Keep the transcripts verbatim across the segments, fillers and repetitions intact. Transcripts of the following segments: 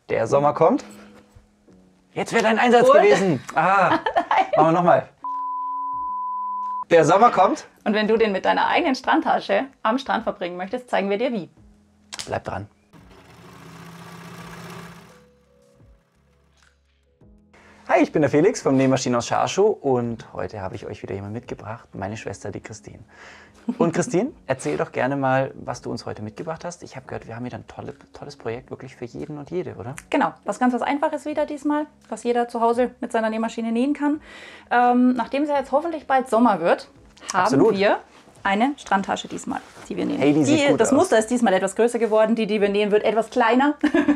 Der Sommer kommt. Jetzt wäre dein Einsatz Und? gewesen. Ah, machen wir nochmal. Der Sommer kommt. Und wenn du den mit deiner eigenen Strandtasche am Strand verbringen möchtest, zeigen wir dir wie. Bleib dran. Hi, ich bin der Felix vom Nähmaschinen aus Scharschow und heute habe ich euch wieder jemand mitgebracht, meine Schwester, die Christine. Und Christine, erzähl doch gerne mal, was du uns heute mitgebracht hast. Ich habe gehört, wir haben hier ein tolle, tolles Projekt, wirklich für jeden und jede, oder? Genau, was ganz was Einfaches wieder diesmal, was jeder zu Hause mit seiner Nähmaschine nähen kann. Ähm, nachdem es ja jetzt hoffentlich bald Sommer wird, haben Absolut. wir eine Strandtasche diesmal, die wir nähen. Hey, die sieht die, gut das aus. Muster ist diesmal etwas größer geworden, die, die wir nähen, wird etwas kleiner.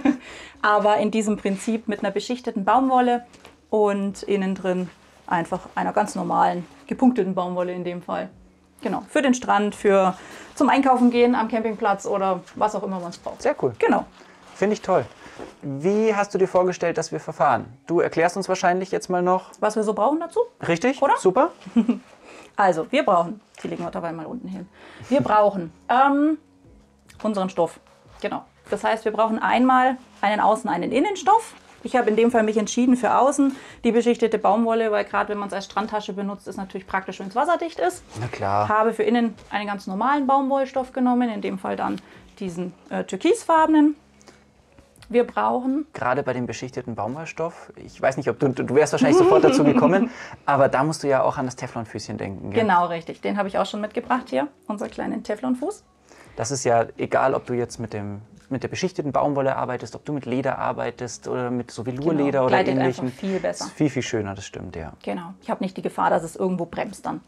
Aber in diesem Prinzip mit einer beschichteten Baumwolle und innen drin einfach einer ganz normalen, gepunkteten Baumwolle in dem Fall. Genau, für den Strand, für zum Einkaufen gehen am Campingplatz oder was auch immer man es braucht. Sehr cool. Genau. Finde ich toll. Wie hast du dir vorgestellt, dass wir verfahren? Du erklärst uns wahrscheinlich jetzt mal noch. Was wir so brauchen dazu? Richtig? Oder? Super. Also, wir brauchen, die legen wir dabei mal unten hin. Wir brauchen ähm, unseren Stoff. Genau. Das heißt, wir brauchen einmal einen Außen-, einen Innenstoff. Ich habe in dem Fall mich entschieden für außen die beschichtete Baumwolle, weil gerade wenn man es als Strandtasche benutzt, ist natürlich praktisch, wenn es wasserdicht ist. Na klar. Habe für innen einen ganz normalen Baumwollstoff genommen, in dem Fall dann diesen äh, türkisfarbenen. Wir brauchen... Gerade bei dem beschichteten Baumwollstoff, ich weiß nicht, ob du, du wärst wahrscheinlich sofort dazu gekommen, aber da musst du ja auch an das Teflonfüßchen denken. Gell? Genau, richtig. Den habe ich auch schon mitgebracht hier, unser kleinen Teflonfuß. Das ist ja egal, ob du jetzt mit, dem, mit der beschichteten Baumwolle arbeitest, ob du mit Leder arbeitest oder mit so Velourleder Genau, oder gleitet ähnlichem. einfach viel besser. Das ist viel, viel schöner, das stimmt, ja. Genau. Ich habe nicht die Gefahr, dass es irgendwo bremst dann.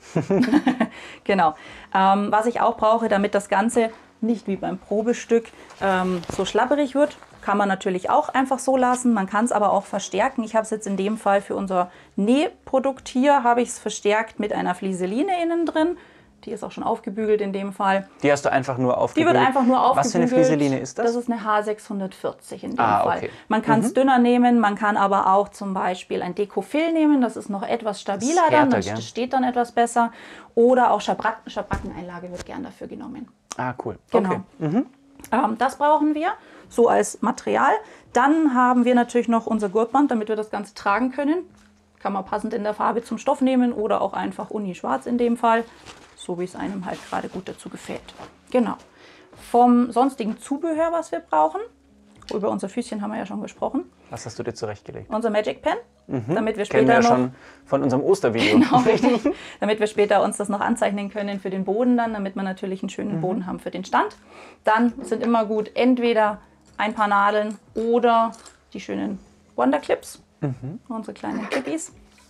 Genau. Ähm, was ich auch brauche, damit das Ganze nicht wie beim Probestück ähm, so schlabberig wird, kann man natürlich auch einfach so lassen. Man kann es aber auch verstärken. Ich habe es jetzt in dem Fall für unser Nähprodukt hier, habe ich es verstärkt mit einer Flieseline innen drin. Die ist auch schon aufgebügelt in dem Fall. Die hast du einfach nur Die aufgebügelt? wird einfach nur aufgebügelt. Was für eine Flieseline ist das? Das ist eine H sechshundertvierzig in dem Ah, Fall. okay. Man kann es Mhm. dünner nehmen, man kann aber auch zum Beispiel ein Dekofil nehmen. Das ist noch etwas stabiler Das ist dann, härter, das gell? steht dann etwas besser. Oder auch Schabracken, Schabrackeneinlage wird gern dafür genommen. Ah, cool. Genau. Okay. Mhm. Ähm, das brauchen wir so als Material. Dann haben wir natürlich noch unser Gurtband, damit wir das Ganze tragen können. Kann man passend in der Farbe zum Stoff nehmen oder auch einfach Uni-Schwarz in dem Fall. So wie es einem halt gerade gut dazu gefällt. Genau. Vom sonstigen Zubehör, was wir brauchen, über unser Füßchen haben wir ja schon gesprochen. Was hast du dir zurechtgelegt? Unser Magic Pen, Mhm. damit wir Kennen später wir ja noch... schon von unserem Ostervideo. Genau, richtig. Damit wir später uns das noch anzeichnen können für den Boden dann, damit wir natürlich einen schönen Boden haben für den Stand. Dann sind immer gut entweder ein paar Nadeln oder die schönen Wonderclips, Mhm. unsere kleinen Clippies.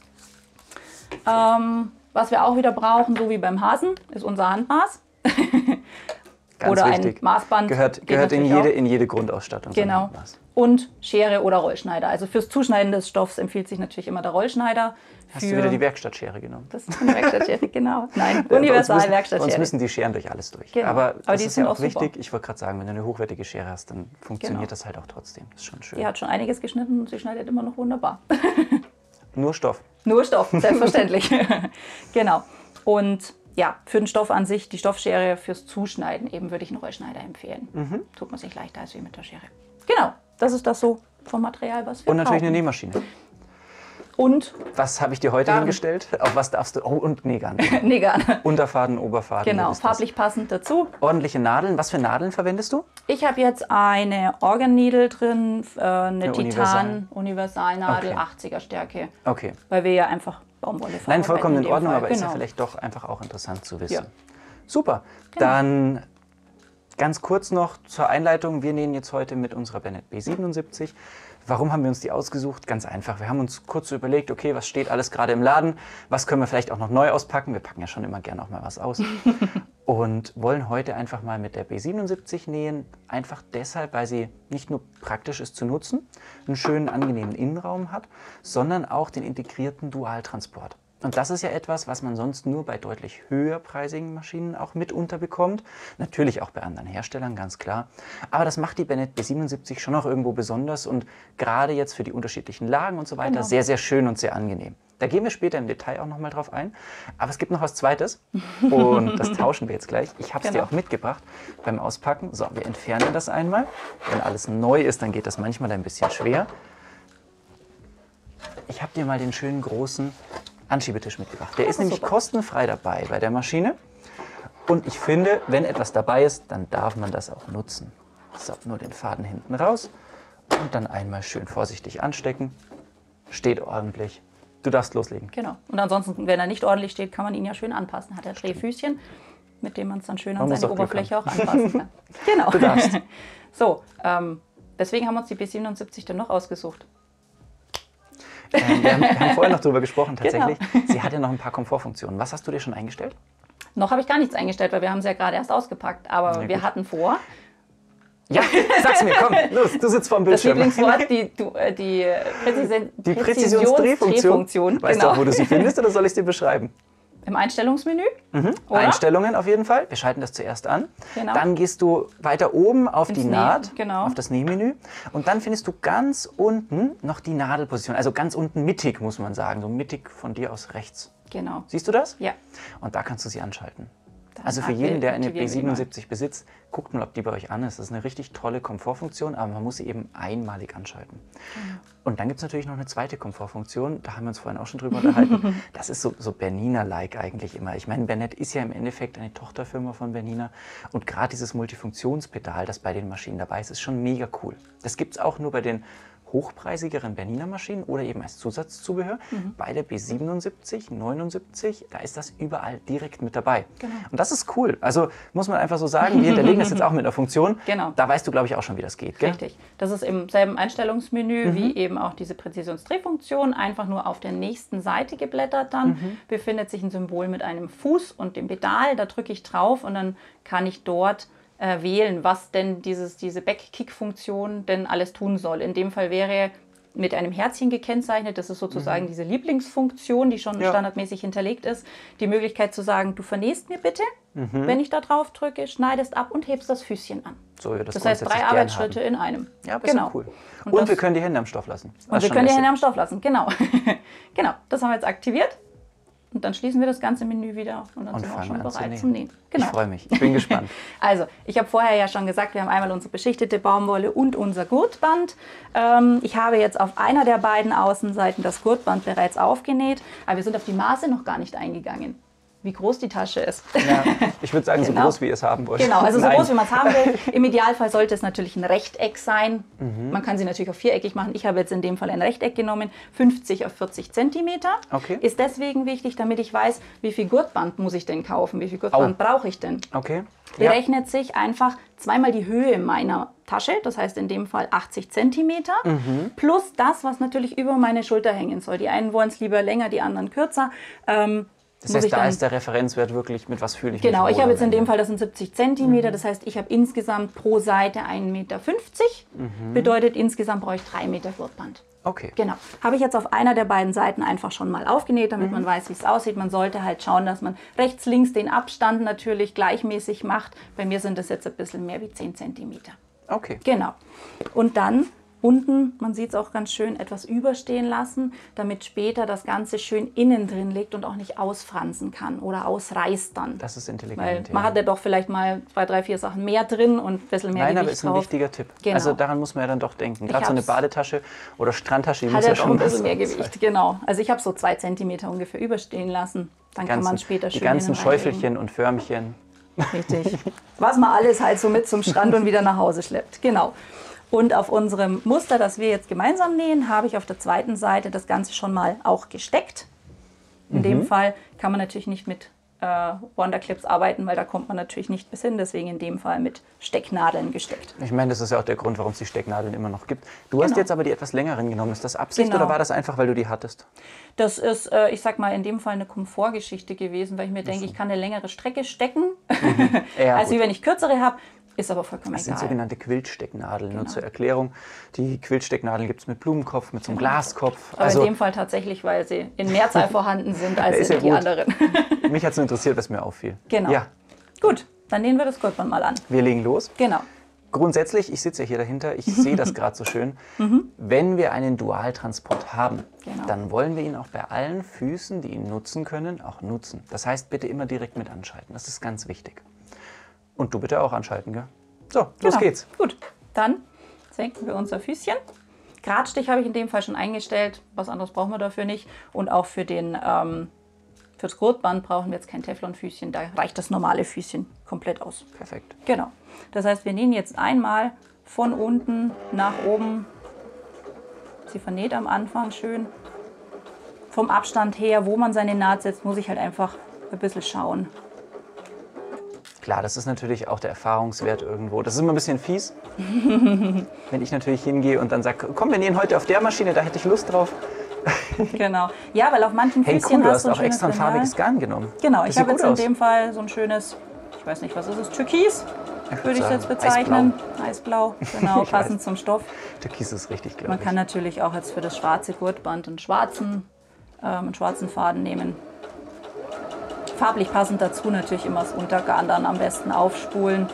Ähm, was wir auch wieder brauchen, so wie beim Hasen, ist unser Handmaß. Ganz oder wichtig. ein Maßband. Gehört, geht gehört in, natürlich jede, auch. in jede Grundausstattung. so ein Genau. Handmaß. Und Schere oder Rollschneider. Also fürs Zuschneiden des Stoffs empfiehlt sich natürlich immer der Rollschneider. Hast du Für- wieder die Werkstattschere genommen? Das ist eine Werkstattschere, genau. Nein, Bei uns müssen- Universal-Werkstattschere. Uns müssen die Scheren durch alles durch. Genau. Aber Aber das die ist sind ja auch auch super. wichtig. Ich wollte gerade sagen, wenn du eine hochwertige Schere hast, dann funktioniert Genau. das halt auch trotzdem. Das ist schon schön. Die hat schon einiges geschnitten und sie schneidet immer noch wunderbar. Nur Stoff. Nur Stoff, selbstverständlich. Genau. Und ja, für den Stoff an sich, die Stoffschere fürs Zuschneiden, eben würde ich einen Rollschneider empfehlen. Mhm. Tut man sich leichter als wie mit der Schere. Genau, das ist das so vom Material, was wir Und natürlich brauchen. eine Nähmaschine. Und Was habe ich dir heute Garn. hingestellt? Auf was darfst du? Oh, und Nähgarn. Nähgarn. Unterfaden, Oberfaden. Genau, wie ist das? farblich passend dazu. Ordentliche Nadeln. Was für Nadeln verwendest du? Ich habe jetzt eine Organ Needle drin, äh, eine Eine Titan-Universalnadel, Okay. achtziger Stärke, Okay. weil wir ja einfach Baumwolle Nein, verarbeiten vollkommen in dem Ordnung, Fall. aber ist ja Genau. vielleicht doch einfach auch interessant zu wissen. Ja. Super. Genau. Dann ganz kurz noch zur Einleitung. Wir nähen jetzt heute mit unserer Bennett B siebenundsiebzig. Warum haben wir uns die ausgesucht? Ganz einfach. Wir haben uns kurz so überlegt, okay, was steht alles gerade im Laden? Was können wir vielleicht auch noch neu auspacken? Wir packen ja schon immer gerne auch mal was aus. Und wollen heute einfach mal mit der B siebenundsiebzig nähen. Einfach deshalb, weil sie nicht nur praktisch ist zu nutzen, einen schönen, angenehmen Innenraum hat, sondern auch den integrierten Dualtransport. Und das ist ja etwas, was man sonst nur bei deutlich höherpreisigen Maschinen auch mit unterbekommt. Natürlich auch bei anderen Herstellern, ganz klar. Aber das macht die Bennett B siebenundsiebzig schon auch irgendwo besonders und gerade jetzt für die unterschiedlichen Lagen und so weiter Genau. sehr, sehr schön und sehr angenehm. Da gehen wir später im Detail auch nochmal drauf ein. Aber es gibt noch was Zweites und das tauschen wir jetzt gleich. Ich habe es Genau. dir auch mitgebracht beim Auspacken. So, wir entfernen das einmal. Wenn alles neu ist, dann geht das manchmal ein bisschen schwer. Ich habe dir mal den schönen großen Anschiebetisch mitgebracht. Der ist nämlich super. kostenfrei dabei bei der Maschine. Und ich finde, wenn etwas dabei ist, dann darf man das auch nutzen. So, nur den Faden hinten raus und dann einmal schön vorsichtig anstecken. Steht ordentlich. Du darfst loslegen. Genau. Und ansonsten, wenn er nicht ordentlich steht, kann man ihn ja schön anpassen. Hat er Drehfüßchen, mit dem man es dann schön an Man muss seine auch Glück Oberfläche auch anpassen kann. Genau. Du darfst. So, ähm, deswegen haben wir uns die B siebenundsiebzig dann noch ausgesucht. Ähm, wir, haben, wir haben vorher noch drüber gesprochen, Genau. tatsächlich. Sie hat ja noch ein paar Komfortfunktionen. Was hast du dir schon eingestellt? Noch habe ich gar nichts eingestellt, weil wir haben es ja gerade erst ausgepackt. Aber Na wir gut. hatten vor, Ja, sag's mir, komm, los, du sitzt vor dem das Bildschirm. Lieblingswort, die, du, äh, die, äh, Präzisen, Die Präzisionsdrehfunktion. Präzisionsdrehfunktion, Weißt genau. du auch, wo du sie findest oder soll ich es dir beschreiben? Im Einstellungsmenü. Oder? Einstellungen auf jeden Fall. Wir schalten das zuerst an. Genau. Dann gehst du weiter oben auf Ins die Näh- Naht, genau. auf das Nähmenü. Und dann findest du ganz unten noch die Nadelposition. Also ganz unten mittig, muss man sagen. So mittig von dir aus rechts. Genau. Siehst du das? Ja. Und da kannst du sie anschalten. Dann Also für jeden, der eine aktivieren B wir die mal. siebenundsiebzig besitzt, guckt mal, ob die bei euch an ist. Das ist eine richtig tolle Komfortfunktion, aber man muss sie eben einmalig anschalten. Genau. Und dann gibt es natürlich noch eine zweite Komfortfunktion, da haben wir uns vorhin auch schon drüber unterhalten. Das ist so, so Bernina-like eigentlich immer. Ich meine, Bennett ist ja im Endeffekt eine Tochterfirma von Bernina und gerade dieses Multifunktionspedal, das bei den Maschinen dabei ist, ist schon mega cool. Das gibt es auch nur bei den hochpreisigeren Bernina-Maschinen oder eben als Zusatzzubehör. Mhm. Bei der B siebenundsiebzig, neunundsiebzig, da ist das überall direkt mit dabei. Genau. Und das ist cool. Also muss man einfach so sagen, wir hinterlegen das jetzt auch mit einer Funktion. Genau. Da weißt du, glaube ich, auch schon, wie das geht, gell? Richtig. Das ist im selben Einstellungsmenü Mhm. wie eben auch diese Präzisionsdrehfunktion. Einfach nur auf der nächsten Seite geblättert dann. Mhm. Befindet sich ein Symbol mit einem Fuß und dem Pedal. Da drücke ich drauf und dann kann ich dort äh, wählen, was denn dieses, diese Back-Kick-Funktion denn alles tun soll. In dem Fall wäre mit einem Herzchen gekennzeichnet. Das ist sozusagen diese Lieblingsfunktion, die schon Ja. standardmäßig hinterlegt ist. Die Möglichkeit zu sagen, du vernähst mir bitte, wenn ich da drauf drücke, schneidest ab und hebst das Füßchen an. So wie wir das Das heißt, grundsätzlich drei gern Arbeitsschritte haben. in einem. Ja, aber ist ja cool. Und, Und das- wir können die Hände am Stoff lassen. Das Und ist wir schon können die lässig. Hände am Stoff lassen, genau. Genau, das haben wir jetzt aktiviert. Und dann schließen wir das ganze Menü wieder und dann Und sind wir auch fangen schon an zu bereit nähen. zum Nähen. Genau. Ich freue mich. Ich bin gespannt. Also, ich habe vorher ja schon gesagt, wir haben einmal unsere beschichtete Baumwolle und unser Gurtband. Ähm, ich habe jetzt auf einer der beiden Außenseiten das Gurtband bereits aufgenäht, aber wir sind auf die Maße noch gar nicht eingegangen, wie groß die Tasche ist. Ja, ich würde sagen, so Genau. groß, wie ihr es haben wollt. Genau, also so Nein. groß, wie man es haben will. Im Idealfall sollte es natürlich ein Rechteck sein. Mhm. Man kann sie natürlich auch viereckig machen. Ich habe jetzt in dem Fall ein Rechteck genommen, fünfzig auf vierzig Zentimeter. Okay. Ist deswegen wichtig, damit ich weiß, wie viel Gurtband muss ich denn kaufen, wie viel Gurtband brauche ich denn. Okay. Ja. Berechnet sich einfach zweimal die Höhe meiner Tasche, das heißt in dem Fall achtzig Zentimeter, Mhm. plus das, was natürlich über meine Schulter hängen soll. Die einen wollen es lieber länger, die anderen kürzer. Ähm, Das muss heißt, ich da dann- ist der Referenzwert wirklich, mit was fühle ich Genau, mich ich wohl habe am jetzt in dem Ende. Fall, das sind siebzig Zentimeter, das heißt, ich habe insgesamt pro Seite ein Meter fünfzig, bedeutet insgesamt brauche ich drei Meter Gurtband. Okay. Genau, habe ich jetzt auf einer der beiden Seiten einfach schon mal aufgenäht, damit man weiß, wie es aussieht. Man sollte halt schauen, dass man rechts, links den Abstand natürlich gleichmäßig macht. Bei mir sind das jetzt ein bisschen mehr wie zehn Zentimeter. Okay. Genau. Und dann unten, man sieht es auch ganz schön, etwas überstehen lassen, damit später das Ganze schön innen drin liegt und auch nicht ausfransen kann oder ausreißt dann. Das ist Weil intelligent. man ja. hat ja doch vielleicht mal zwei, drei, vier Sachen mehr drin und ein bisschen mehr Nein, aber Gewicht ist ein drauf. wichtiger Tipp. Genau. Also daran muss man ja dann doch denken. Gerade so eine hab's. Badetasche oder Strandtasche, die Hat muss ja jetzt auch schon ein bisschen was mehr sein. Gewicht, genau. Also ich habe so zwei Zentimeter ungefähr überstehen lassen. Dann kann man Ganzen, es später schön die ganzen innen reinlegen. Schäufelchen und Förmchen. Richtig. Was man alles halt so mit zum Strand und wieder nach Hause schleppt. Genau. Und auf unserem Muster, das wir jetzt gemeinsam nähen, habe ich auf der zweiten Seite das Ganze schon mal auch gesteckt. In dem Fall kann man natürlich nicht mit äh, Wonderclips arbeiten, weil da kommt man natürlich nicht bis hin. Deswegen in dem Fall mit Stecknadeln gesteckt. Ich meine, das ist ja auch der Grund, warum es die Stecknadeln immer noch gibt. Du hast Genau. jetzt aber die etwas längeren genommen. Ist das Absicht Genau. oder war das einfach, weil du die hattest? Das ist, äh, ich sag mal, in dem Fall eine Komfortgeschichte gewesen, weil ich mir denke, ich kann eine längere Strecke stecken, Ja, als gut. wie wenn ich kürzere habe. Ist aber vollkommen Das sind egal. sogenannte Quiltstecknadeln. Genau. Nur zur Erklärung, die Quiltstecknadeln gibt es mit Blumenkopf, mit so einem Glaskopf. Aber Also, in dem Fall tatsächlich, weil sie in Mehrzahl vorhanden sind als ist ja in die gut. anderen. mich hat es nur interessiert, was mir auffiel. Genau. Ja, Gut, dann nähen wir das Gurtband mal an. wir legen los. Genau. Grundsätzlich, ich sitze ja hier dahinter, ich sehe das gerade so schön, wenn wir einen Dualtransport haben, Genau. dann wollen wir ihn auch bei allen Füßen, die ihn nutzen können, auch nutzen. Das heißt, bitte immer direkt mit anschalten, das ist ganz wichtig. Und du bitte auch anschalten, gell? So, los Genau. geht's. Gut, dann senken wir unser Füßchen. Gradstich habe ich in dem Fall schon eingestellt, was anderes brauchen wir dafür nicht. Und auch für den, ähm, fürs Gurtband brauchen wir jetzt kein Teflonfüßchen, da reicht das normale Füßchen komplett aus. Perfekt. Genau. Das heißt, wir nähen jetzt einmal von unten nach oben. Sie vernäht am Anfang schön. Vom Abstand her, wo man seine Naht setzt, muss ich halt einfach ein bisschen schauen. Klar, das ist natürlich auch der Erfahrungswert irgendwo. Das ist immer ein bisschen fies, wenn ich natürlich hingehe und dann sage, komm, wir nähen heute auf der Maschine, da hätte ich Lust drauf. Genau. Ja, weil auf manchen Hey, Füßchen cool, du hast hast du ein auch schönes extra ein Lineal. farbiges Garn genommen. Genau, Das ich sieht habe gut jetzt in aus. dem Fall so ein schönes, ich weiß nicht, was ist es, Türkis, Ich würde ich es sagen, jetzt bezeichnen. Eisblau, genau, Ich passend weiß. zum Stoff. Türkis ist richtig, glaube Man ich. kann natürlich auch jetzt für das schwarze Gurtband einen schwarzen, ähm, einen schwarzen Faden nehmen. Farblich passend dazu natürlich immer das Untergarn dann am besten aufspulen.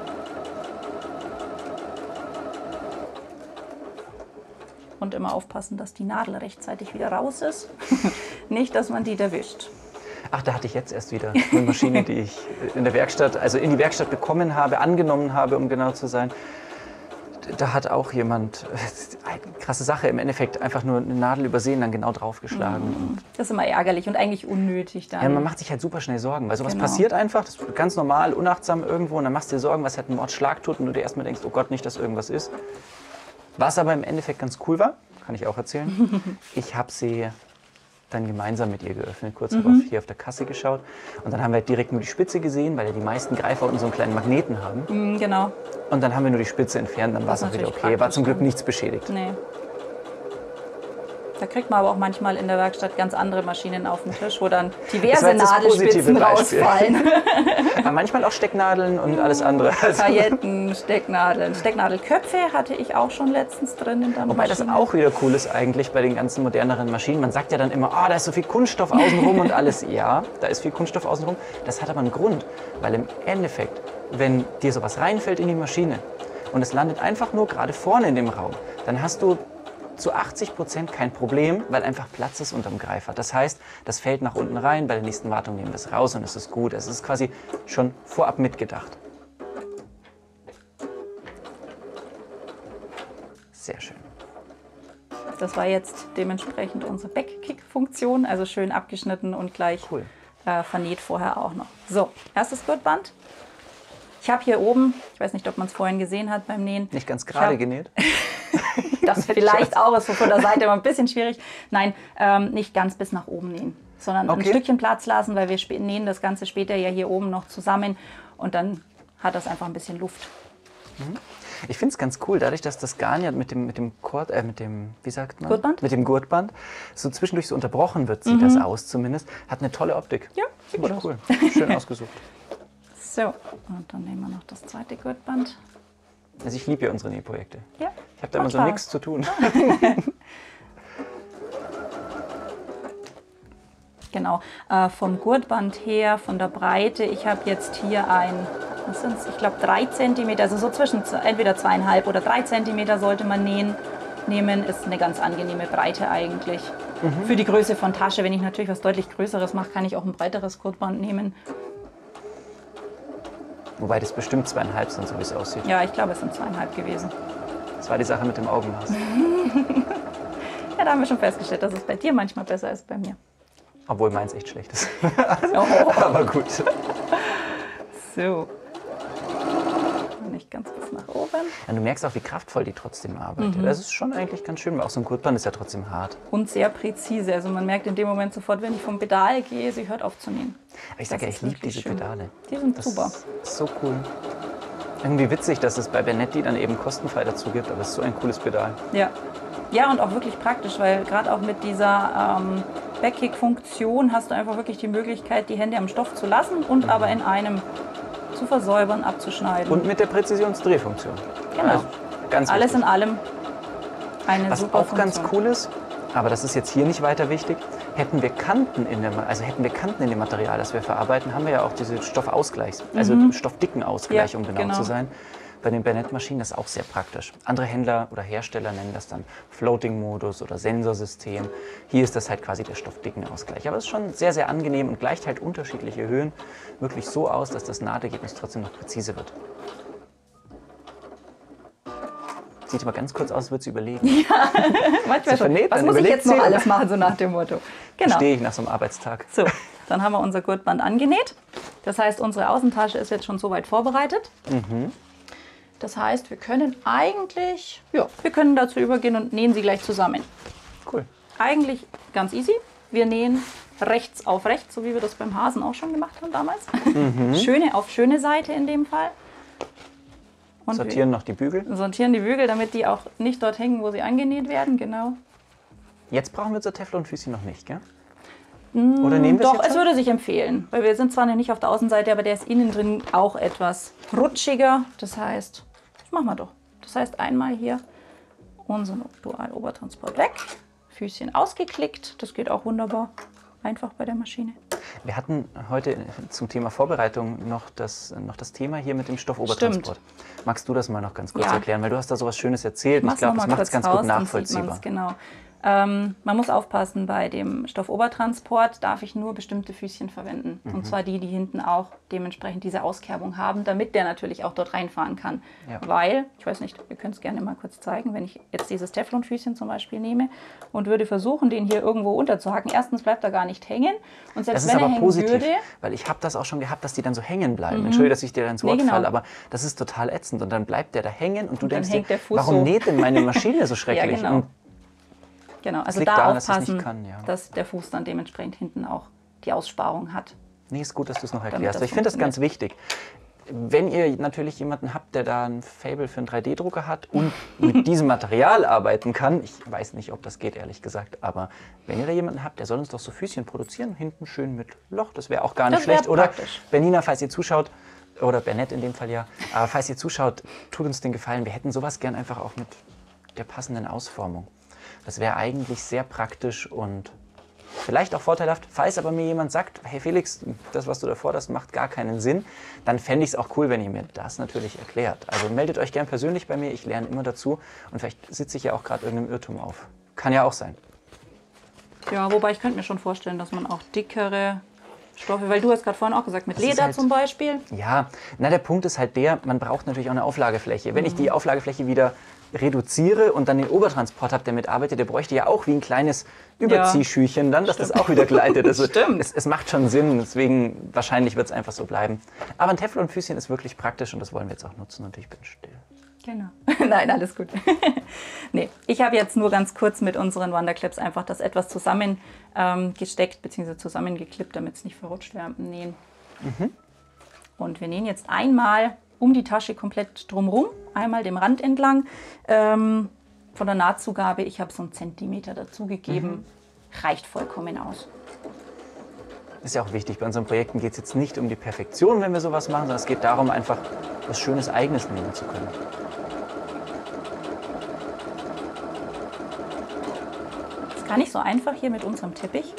Und immer aufpassen, dass die Nadel rechtzeitig wieder raus ist. Nicht, dass man die erwischt. Ach, da hatte ich jetzt erst wieder eine Maschine, die ich in der Werkstatt, also in die Werkstatt bekommen habe, angenommen habe, um genau zu sein. Da hat auch jemand, eine krasse Sache, im Endeffekt einfach nur eine Nadel übersehen, dann genau draufgeschlagen. Das ist immer ärgerlich und eigentlich unnötig dann. Ja, man macht sich halt super schnell Sorgen, weil sowas Genau. passiert einfach, das ist ganz normal, unachtsam irgendwo und dann machst du dir Sorgen, was halt ein Mordschlag tut und du dir erstmal denkst, oh Gott, nicht, dass irgendwas ist. Was aber im Endeffekt ganz cool war, kann ich auch erzählen, ich habe sie dann gemeinsam mit ihr geöffnet, kurz Mhm. habe hier auf der Kasse geschaut und dann haben wir halt direkt nur die Spitze gesehen, weil ja die meisten Greifer unten so einen kleinen Magneten haben Mm, genau. und dann haben wir nur die Spitze entfernt, dann war es auch wieder natürlich okay, war praktisch zum Glück dann. nichts beschädigt. Nee. Da kriegt man aber auch manchmal in der Werkstatt ganz andere Maschinen auf den Tisch, wo dann Das war diverse jetzt das positive Nadelspitzen Beispiel. rausfallen. Aber manchmal auch Stecknadeln und alles andere. Also, Pailletten, Stecknadeln. Stecknadelköpfe hatte ich auch schon letztens drin in der wobei das Maschine. auch wieder cool ist eigentlich bei den ganzen moderneren Maschinen. Man sagt ja dann immer, ah, da ist so viel Kunststoff außenrum und alles. Ja, da ist viel Kunststoff außenrum. Das hat aber einen Grund, weil im Endeffekt, wenn dir sowas reinfällt in die Maschine und es landet einfach nur gerade vorne in dem Raum, dann hast du zu achtzig Prozent kein Problem, weil einfach Platz ist unterm Greifer. Das heißt, das fällt nach unten rein, bei der nächsten Wartung nehmen wir es raus und es ist gut. Es ist quasi schon vorab mitgedacht. Sehr schön. Das war jetzt dementsprechend unsere Backkick-Funktion, also schön abgeschnitten und gleich Cool. äh, vernäht vorher auch noch. So, erstes Gurtband. Ich habe hier oben, ich weiß nicht, ob man es vorhin gesehen hat beim Nähen. Nicht ganz Ich gerade hab- genäht. Das vielleicht auch, ist so von der Seite immer ein bisschen schwierig. Nein, ähm, nicht ganz bis nach oben nähen, sondern ein Okay. Stückchen Platz lassen, weil wir spä- nähen das Ganze später ja hier oben noch zusammen und dann hat das einfach ein bisschen Luft. Ich finde es ganz cool, dadurch, dass das Garn ja mit dem, mit dem Kord, äh, mit dem, wie sagt man? Gurtband? Mit dem Gurtband so zwischendurch so unterbrochen wird, sieht das aus zumindest. Hat eine tolle Optik. Ja, sieht Finde gut ich aus. cool. Schön ausgesucht. So, und dann nehmen wir noch das zweite Gurtband. Also ich liebe ja unsere Nähprojekte. Ja, Ich habe da immer macht so Spaß. nichts zu tun. Genau, äh, vom Gurtband her, von der Breite, ich habe jetzt hier ein, was sind's? Ich glaube drei Zentimeter, also so zwischen z- entweder zweieinhalb oder drei Zentimeter sollte man nähen, nehmen, ist eine ganz angenehme Breite eigentlich. Für die Größe von Tasche, wenn ich natürlich was deutlich Größeres mache, kann ich auch ein breiteres Gurtband nehmen. Wobei das bestimmt zweieinhalb sind, so wie es aussieht. Ja, ich glaube, es sind zweieinhalb gewesen. Das war die Sache mit dem Augenmaß. Ja, da haben wir schon festgestellt, dass es bei dir manchmal besser ist bei mir. Obwohl meins echt schlecht ist. Oh. Aber gut. So. Nicht ganz bis nach oben. Ja, du merkst auch, wie kraftvoll die trotzdem arbeitet. Mhm. Das ist schon eigentlich ganz schön, weil auch so ein Gurtband ist ja trotzdem hart. Und sehr präzise. Also man merkt in dem Moment sofort, wenn ich vom Pedal gehe, sie hört auf zu nähen. Aber ich sage ja, Das ich ist liebe wirklich diese schön. Pedale. Die sind Das super. ist so cool. Irgendwie witzig, dass es bei Benetti dann eben kostenfrei dazu gibt, aber es ist so ein cooles Pedal. Ja. Ja, und auch wirklich praktisch, weil gerade auch mit dieser ähm, Backkick-Funktion hast du einfach wirklich die Möglichkeit, die Hände am Stoff zu lassen und aber in einem zu versäubern, abzuschneiden. Und mit der Präzisionsdrehfunktion. Genau. Also ganz Alles wichtig. in allem eine Was super auch ganz Funktion. cool ist, aber das ist jetzt hier nicht weiter wichtig, hätten wir Kanten in dem, also hätten wir Kanten in dem Material, das wir verarbeiten, haben wir ja auch diese Stoffausgleichs, also Stoffdickenausgleich, Ja, um genau, genau. zu sein. Bei den Bernett-Maschinen das ist auch sehr praktisch. Andere Händler oder Hersteller nennen das dann Floating-Modus oder Sensorsystem. Hier ist das halt quasi der Stoffdickenausgleich. Aber es ist schon sehr, sehr angenehm und gleicht halt unterschiedliche Höhen wirklich so aus, dass das Nahtergebnis trotzdem noch präzise wird. Sieht aber ganz kurz aus, als würde sie überlegen. Manchmal Sie schon. vernäht, Was dann muss ich überlegt jetzt noch sie. alles machen, so nach dem Motto. Genau. Verstehe ich nach so einem Arbeitstag. So, dann haben wir unser Gurtband angenäht. Das heißt, unsere Außentasche ist jetzt schon soweit vorbereitet. Das heißt, wir können eigentlich, ja, wir können dazu übergehen und nähen sie gleich zusammen. Cool. Eigentlich ganz easy. Wir nähen rechts auf rechts, so wie wir das beim Hasen auch schon gemacht haben damals. Schöne auf schöne Seite in dem Fall. Und Sortieren noch die Bügel. wir sortieren die Bügel, damit die auch nicht dort hängen, wo sie angenäht werden. Genau. Jetzt brauchen wir unser Teflonfüßchen noch nicht, gell? Oder nehmen wir es Doch, jetzt es schon? würde sich empfehlen, weil wir sind zwar noch nicht auf der Außenseite, aber der ist innen drin auch etwas rutschiger. Das heißt, das machen wir doch. Das heißt, einmal hier unseren Dual-Obertransport weg, Füßchen ausgeklickt. Das geht auch wunderbar einfach bei der Maschine. Wir hatten heute zum Thema Vorbereitung noch das, noch das Thema hier mit dem Stoffobertransport. Magst du das mal noch ganz kurz Ja. erklären? Weil du hast da sowas Schönes erzählt und ich Mach's glaube, noch das mal macht es kurz ganz gut raus, dann sieht nachvollziehbar. man's, genau. Ähm, man muss aufpassen, bei dem Stoffobertransport darf ich nur bestimmte Füßchen verwenden. Mhm. Und zwar die, die hinten auch dementsprechend diese Auskerbung haben, damit der natürlich auch dort reinfahren kann. Ja. Weil, ich weiß nicht, wir können es gerne mal kurz zeigen, wenn ich jetzt dieses Teflonfüßchen zum Beispiel nehme und würde versuchen, den hier irgendwo unterzuhaken. Erstens bleibt er gar nicht hängen. Und selbst Das ist wenn er aber hängen positiv, würde, weil ich habe das auch schon gehabt, dass die dann so hängen bleiben. Entschuldige, dass ich dir da ins Wort Nee, genau. falle, aber das ist total ätzend. Und dann bleibt der da hängen und du Und dann denkst hängt dir, der Fuß warum so. näht denn meine Maschine so schrecklich? genau. Und genau, also liegt da daran, dass ich's aufpassen, nicht kann, ja. dass der Fuß dann dementsprechend hinten auch die Aussparung hat. nee, ist gut, dass du es noch Damit erklärst. das Ich finde das ganz wichtig. Wenn ihr natürlich jemanden habt, der da ein Faible für einen drei D Drucker hat und mit diesem Material arbeiten kann, ich weiß nicht, ob das geht, ehrlich gesagt, aber wenn ihr da jemanden habt, der soll uns doch so Füßchen produzieren, hinten schön mit Loch, das wäre auch gar nicht Das wär schlecht. Oder praktisch. Bernina, falls ihr zuschaut, oder Bernett in dem Fall ja, aber falls ihr zuschaut, tut uns den Gefallen, wir hätten sowas gern einfach auch mit der passenden Ausformung. Das wäre eigentlich sehr praktisch und vielleicht auch vorteilhaft. Falls aber mir jemand sagt, hey Felix, das, was du da forderst, macht gar keinen Sinn, dann fände ich es auch cool, wenn ihr mir das natürlich erklärt. Also meldet euch gern persönlich bei mir, ich lerne immer dazu und vielleicht sitze ich ja auch gerade irgendeinem Irrtum auf. Kann ja auch sein. Ja, wobei ich könnte mir schon vorstellen, dass man auch dickere Stoffe, weil du hast gerade vorhin auch gesagt, mit Das ist Leder halt- zum Beispiel. Ja, na der Punkt ist halt der, man braucht natürlich auch eine Auflagefläche. Wenn ich die Auflagefläche wieder reduziere und dann den Obertransport habe, der mitarbeitet, der bräuchte ja auch wie ein kleines Überziehschüchchen dann, dass das auch wieder gleitet. Also Stimmt. Es, es macht schon Sinn, deswegen wahrscheinlich wird es einfach so bleiben. Aber ein Teflonfüßchen ist wirklich praktisch und das wollen wir jetzt auch nutzen und ich bin still. Genau. Nein, alles gut. Nee, ich habe jetzt nur ganz kurz mit unseren Wonderclips einfach das etwas zusammengesteckt ähm, gesteckt bzw. zusammengeklippt, damit es nicht verrutscht während dem Nähen. Und wir nähen jetzt einmal um die Tasche komplett drumherum, einmal dem Rand entlang. Ähm, von der Nahtzugabe, ich habe so einen Zentimeter dazugegeben, reicht vollkommen aus. Ist ja auch wichtig, bei unseren Projekten geht es jetzt nicht um die Perfektion, wenn wir sowas machen, sondern es geht darum, einfach was Schönes Eigenes nähen zu können. Das ist gar nicht so einfach hier mit unserem Teppich.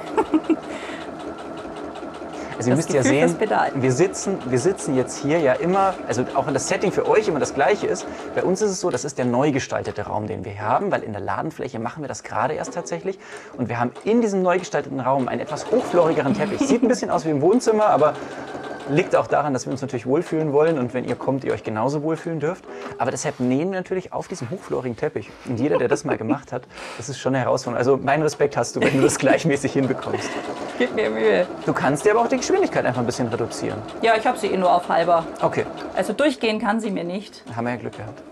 Also ihr Das müsst ja Gefühl sehen, fürs Pedal. wir sitzen, wir sitzen jetzt hier ja immer, also auch wenn das Setting für euch immer das gleiche ist, bei uns ist es so, das ist der neu gestaltete Raum, den wir hier haben, weil in der Ladenfläche machen wir das gerade erst tatsächlich und wir haben in diesem neu gestalteten Raum einen etwas hochflorigeren Teppich. Sieht ein bisschen aus wie im Wohnzimmer, aber liegt auch daran, dass wir uns natürlich wohlfühlen wollen und wenn ihr kommt, ihr euch genauso wohlfühlen dürft. Aber deshalb nähen wir natürlich auf diesem hochflorigen Teppich. Und jeder, der das mal gemacht hat, das ist schon eine Herausforderung. Also meinen Respekt hast du, wenn du das gleichmäßig hinbekommst. Gib mir Mühe. Du kannst dir aber auch die Geschwindigkeit einfach ein bisschen reduzieren. Ja, ich habe sie eh nur auf halber. Okay, Also durchgehen kann sie mir nicht. haben wir ja Glück gehabt.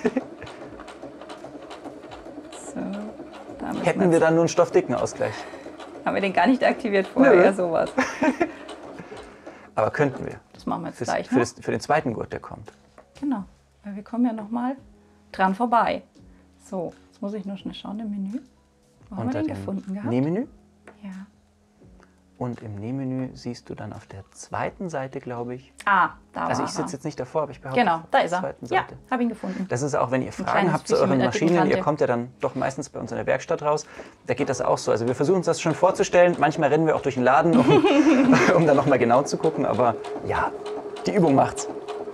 So, da müssen Hätten wir wir jetzt- dann nur einen Stoffdickenausgleich. haben wir den gar nicht aktiviert vorher, Nö. sowas. Aber könnten wir. Das machen wir jetzt Fürs, gleich für, noch. das, für den zweiten Gurt, der kommt. Genau, weil wir kommen ja noch mal dran vorbei. So, jetzt muss ich nur schnell schauen im Menü. Wo haben wir den dem gefunden gehabt? Nähmenü. Ja. Und im Nähmenü siehst du dann auf der zweiten Seite, glaube ich. Ah, da Also war ich sitze er. jetzt nicht davor, aber ich behaupte Genau, da ist auf er. der zweiten Ja, Seite. habe ihn gefunden. Das ist auch, wenn ihr Fragen kleines habt zu Füßchen euren mit einer dicken Maschinen, ihr Kante. kommt ja dann doch meistens bei uns in der Werkstatt raus, da geht das auch so. Also wir versuchen uns das schon vorzustellen, manchmal rennen wir auch durch den Laden, um, um dann nochmal genau zu gucken, aber ja, die Übung macht's.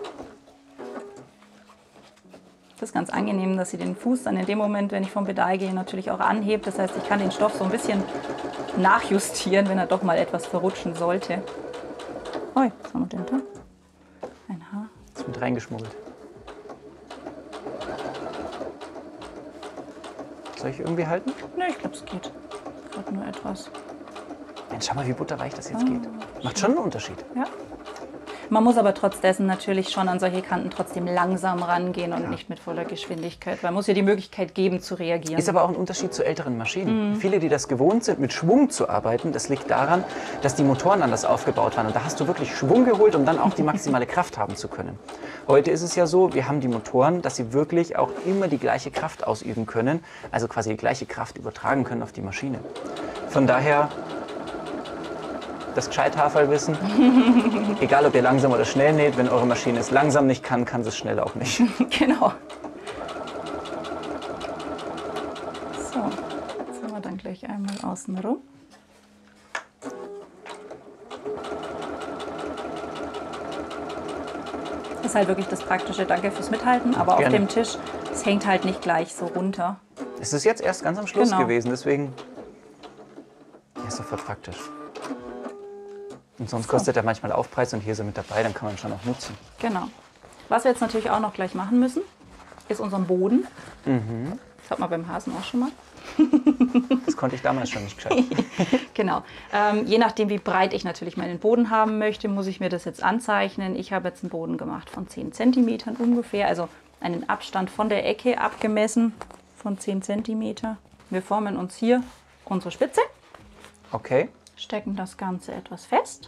Das ist ganz angenehm, dass sie den Fuß dann in dem Moment, wenn ich vom Pedal gehe, natürlich auch anhebt. Das heißt, ich kann den Stoff so ein bisschen nachjustieren, wenn er doch mal etwas verrutschen sollte. Ui, was haben wir denn da? Ein Haar. Ist mit reingeschmuggelt. Soll ich irgendwie halten? Ne, ich glaube, es geht. Gerade nur etwas. Mensch, schau mal, wie butterweich das jetzt geht. Macht schon einen Unterschied. Ja. Man muss aber trotz dessen natürlich schon an solche Kanten trotzdem langsam rangehen und Ja. nicht mit voller Geschwindigkeit. Man muss ja die Möglichkeit geben zu reagieren. Ist aber auch ein Unterschied zu älteren Maschinen. Viele, die das gewohnt sind, mit Schwung zu arbeiten, das liegt daran, dass die Motoren anders aufgebaut waren. Und da hast du wirklich Schwung geholt, um dann auch die maximale Kraft haben zu können. Heute ist es ja so, wir haben die Motoren, dass sie wirklich auch immer die gleiche Kraft ausüben können, also quasi die gleiche Kraft übertragen können auf die Maschine. Von daher das Gescheit-Haferl-Wissen, egal ob ihr langsam oder schnell näht, wenn eure Maschine es langsam nicht kann, kann sie es schnell auch nicht. Genau. So, jetzt haben wir dann gleich einmal außen rum. Das ist halt wirklich das Praktische. Danke fürs Mithalten, aber Gerne. auf dem Tisch, es hängt halt nicht gleich so runter. Es ist jetzt erst ganz am Schluss Genau. gewesen, deswegen ja, ist sofort praktisch. Und sonst kostet er manchmal Aufpreis und hier ist er mit dabei, dann kann man schon auch nutzen. Genau. Was wir jetzt natürlich auch noch gleich machen müssen, ist unseren Boden. Mhm. Das hat man beim Hasen auch schon mal. Das konnte ich damals schon nicht gescheit. Genau. Ähm, je nachdem, wie breit ich natürlich meinen Boden haben möchte, muss ich mir das jetzt anzeichnen. Ich habe jetzt einen Boden gemacht von zehn Zentimetern ungefähr, also einen Abstand von der Ecke abgemessen von zehn Zentimeter. Wir formen uns hier unsere Spitze, Okay, stecken das Ganze etwas fest,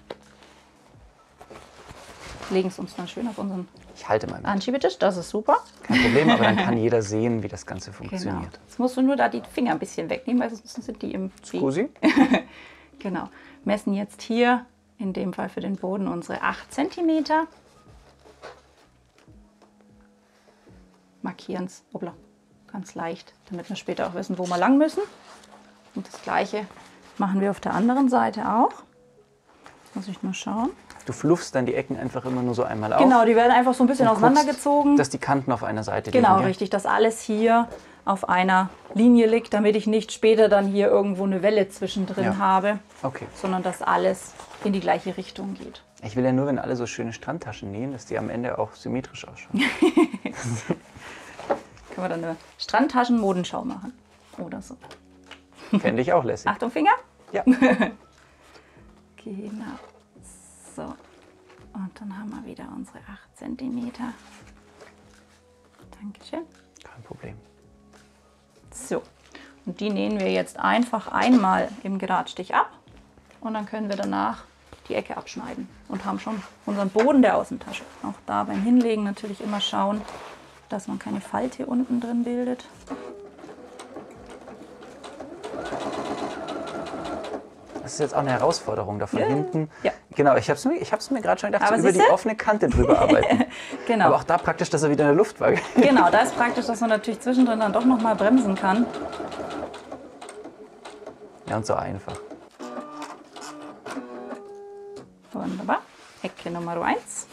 legen es uns dann schön auf unseren ich halte mal mit. Anschiebetisch, das ist super. Kein Problem, aber dann kann jeder sehen, wie das Ganze Genau. funktioniert. Jetzt musst du nur da die Finger ein bisschen wegnehmen, weil sonst sind die im Weg. Scusi? Genau. Messen jetzt hier, in dem Fall für den Boden, unsere acht Zentimeter. Markieren es, ganz leicht, damit wir später auch wissen, wo wir lang müssen. Und das Gleiche machen wir auf der anderen Seite auch. Jetzt muss ich nur schauen. Du fluffst dann die Ecken einfach immer nur so einmal auf. Genau, die werden einfach so ein bisschen und guckst, auseinandergezogen. dass die Kanten auf einer Seite Genau, liegen. ja? richtig, dass alles hier auf einer Linie liegt, damit ich nicht später dann hier irgendwo eine Welle zwischendrin Ja. habe, Okay. sondern dass alles in die gleiche Richtung geht. Ich will ja nur, wenn alle so schöne Strandtaschen nähen, dass die am Ende auch symmetrisch ausschauen. Können wir dann eine Strandtaschen-Modenschau machen oder so. Fände ich auch lässig. Achtung, Finger. Ja. Genau. So. Und dann haben wir wieder unsere acht Zentimeter. Dankeschön. Kein Problem. So. Und die nähen wir jetzt einfach einmal im Geradstich ab. Und dann können wir danach die Ecke abschneiden und haben schon unseren Boden der Außentasche. Auch da beim Hinlegen natürlich immer schauen, dass man keine Falte unten drin bildet. Das ist jetzt auch eine Herausforderung, da von Ja. hinten. Ja. Genau, ich habe es mir, ich hab's mir gerade schon gedacht, Aber so über die siehste? offene Kante drüber arbeiten. Genau. Aber auch da praktisch, dass er wieder in der Luft war. Genau, da ist praktisch, dass man natürlich zwischendrin dann doch noch mal bremsen kann. Ja, und so einfach. Wunderbar. Ecke Nummer eins.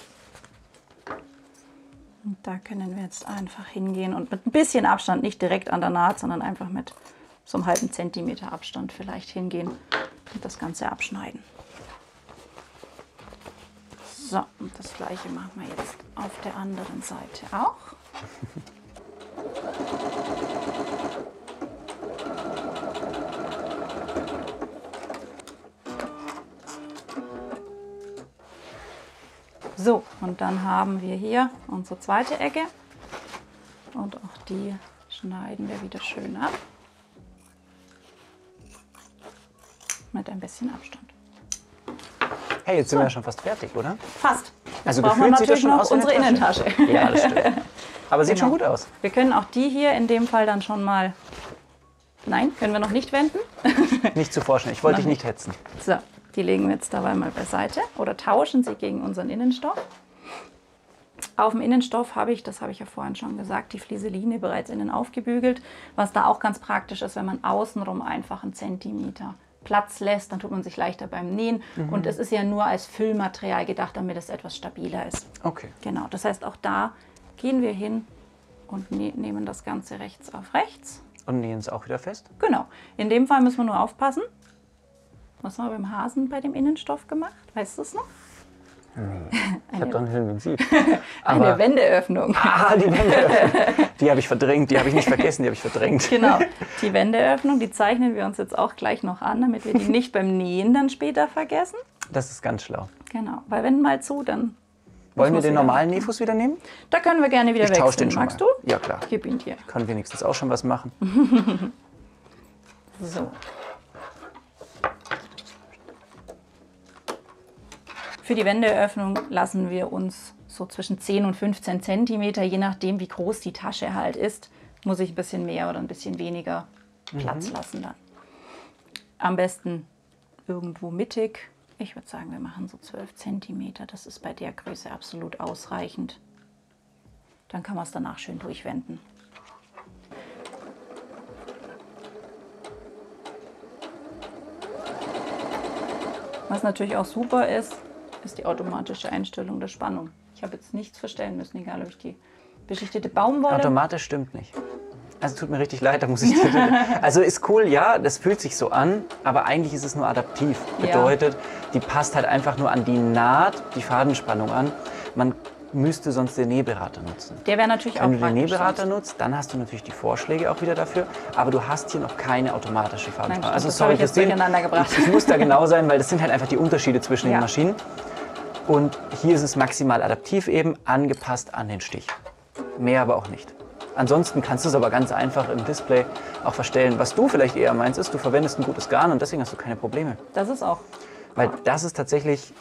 Und da können wir jetzt einfach hingehen und mit ein bisschen Abstand, nicht direkt an der Naht, sondern einfach mit so einem halben Zentimeter Abstand vielleicht hingehen und das Ganze abschneiden. So, und das gleiche machen wir jetzt auf der anderen Seite auch. So, und dann haben wir hier unsere zweite Ecke und auch die schneiden wir wieder schön ab. Mit ein bisschen Abstand. Hey, jetzt sind wir ja schon fast fertig, oder? Fast. Jetzt Also brauchen wir gefühlt sieht das natürlich schon noch aus wie eine unsere Tasche. Innentasche. Ja, das stimmt. Aber sieht Genau. schon gut aus. Wir können auch die hier in dem Fall dann schon mal Nein, können wir noch nicht wenden. Nicht zu vorschnell, ich wollte dich nicht hetzen. So, die legen wir jetzt dabei mal beiseite oder tauschen sie gegen unseren Innenstoff. Auf dem Innenstoff habe ich, das habe ich ja vorhin schon gesagt, die Flieseline bereits innen aufgebügelt, was da auch ganz praktisch ist, wenn man außenrum einfach einen Zentimeter Platz lässt, dann tut man sich leichter beim Nähen. Mhm. Und es ist ja nur als Füllmaterial gedacht, damit es etwas stabiler ist. Okay. Genau, das heißt, auch da gehen wir hin und ne nehmen das Ganze rechts auf rechts. Und nähen es auch wieder fest? Genau. In dem Fall müssen wir nur aufpassen. Was haben wir beim Hasen bei dem Innenstoff gemacht? Weißt du es noch? Nee. Ich habe doch einen Film Sieb. Eine Wendeöffnung. Ah, die Wendeöffnung. Die habe ich verdrängt, die habe ich nicht vergessen, die habe ich verdrängt. Genau, die Wendeöffnung, die zeichnen wir uns jetzt auch gleich noch an, damit wir die nicht beim Nähen dann später vergessen. Das ist ganz schlau. Genau, weil wenn mal zu, dann... Wollen wir den normalen Nähfuß wieder nehmen? Da können wir gerne wieder ich wechseln. Tausch den schon Magst mal. du? Ja, klar. Gib ihn dir. Ich kann wenigstens auch schon was machen. So. Für die Wendeöffnung lassen wir uns so zwischen zehn und fünfzehn Zentimeter, je nachdem wie groß die Tasche halt ist, muss ich ein bisschen mehr oder ein bisschen weniger Platz mhm. lassen dann. Am besten irgendwo mittig. Ich würde sagen, wir machen so zwölf Zentimeter. Das ist bei der Größe absolut ausreichend. Dann kann man es danach schön durchwenden. Was natürlich auch super ist, ist die automatische Einstellung der Spannung. Ich habe jetzt nichts verstellen müssen, egal ob ich die beschichtete Baumwolle... Automatisch stimmt nicht. Also tut mir richtig leid, da muss ich... Also ist cool, ja, das fühlt sich so an, aber eigentlich ist es nur adaptiv. Bedeutet, ja. die passt halt einfach nur an die Naht, die Fadenspannung an. Man müsste sonst den Nähberater nutzen. Der wäre natürlich auch praktisch. Wenn du den Nähberater sonst. nutzt, dann hast du natürlich die Vorschläge auch wieder dafür, aber du hast hier noch keine automatische Fadenspannung. Nein, also das sorry, ich jetzt durcheinander gebracht. Ich, ich muss da genau sein, weil das sind halt einfach die Unterschiede zwischen ja. den Maschinen. Und hier ist es maximal adaptiv eben, angepasst an den Stich. Mehr aber auch nicht. Ansonsten kannst du es aber ganz einfach im Display auch verstellen. Was du vielleicht eher meinst, ist, du verwendest ein gutes Garn und deswegen hast du keine Probleme. Das ist auch. Weil das ist tatsächlich,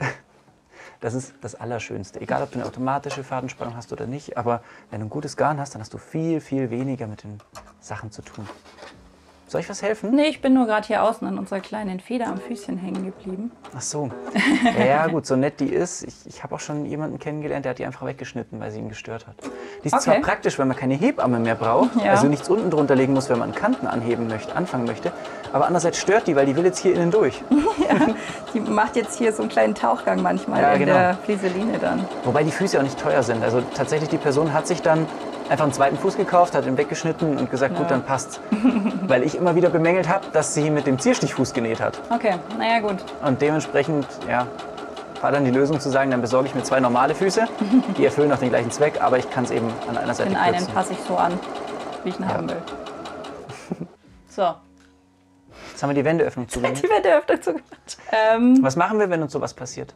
das ist das Allerschönste. Egal, ob du eine automatische Fadenspannung hast oder nicht, aber wenn du ein gutes Garn hast, dann hast du viel, viel weniger mit den Sachen zu tun. Soll ich was helfen? Nee, ich bin nur gerade hier außen an unserer kleinen Feder am Füßchen hängen geblieben. Ach so. Ja gut, so nett die ist. Ich, ich habe auch schon jemanden kennengelernt, der hat die einfach weggeschnitten, weil sie ihn gestört hat. Die ist okay. zwar praktisch, wenn man keine Hebamme mehr braucht, ja. also nichts unten drunter legen muss, wenn man Kanten anheben möchte, anfangen möchte, aber andererseits stört die, weil die will jetzt hier innen durch. Ja, die macht jetzt hier so einen kleinen Tauchgang manchmal ja, in genau. der Flieseline dann. Wobei die Füße auch nicht teuer sind. Also tatsächlich, die Person hat sich dann einfach einen zweiten Fuß gekauft, hat ihn weggeschnitten und gesagt, ja. gut, dann passt's. Weil ich immer wieder bemängelt habe, dass sie mit dem Zierstichfuß genäht hat. Okay, naja gut. Und dementsprechend, ja, war dann die Lösung zu sagen, dann besorge ich mir zwei normale Füße, die erfüllen auch den gleichen Zweck, aber ich kann es eben an einer Seite Den kürzen. einen passe ich so an, wie ich ihn ja. haben will. So. Jetzt haben wir die Wendeöffnung zugemacht. Die Wendeöffnung zugemacht. Ähm, Was machen wir, wenn uns sowas passiert?